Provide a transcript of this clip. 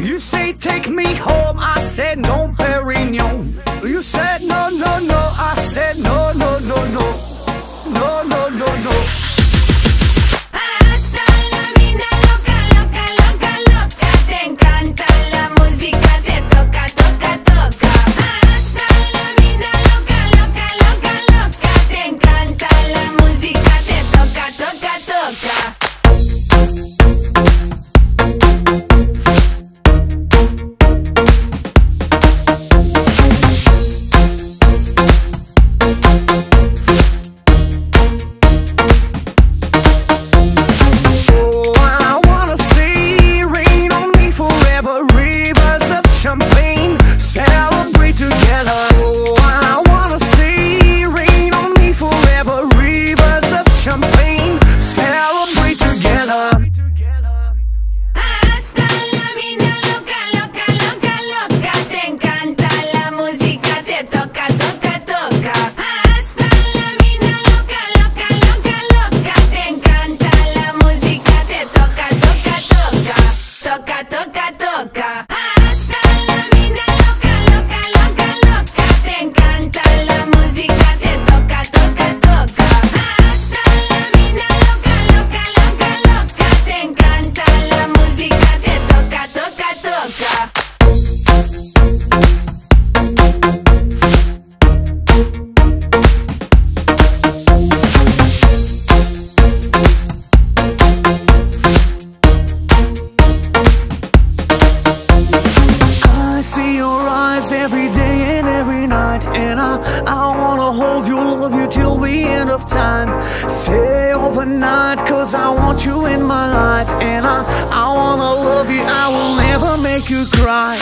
You say take me home, I said no, Perignon. You said no, no, no, I said no, no, no, no. No, no, no, no. Hasta la vida loca, loca, loca, loca. Te encanta la música, te toca, toca, toca. Hasta la vida loca, loca, loca, loca. Te encanta la música, te toca, toca, toca. Every day and every night, and I wanna hold you, love you till the end of time. Stay overnight, cause I want you in my life, and I wanna love you, I will never make you cry.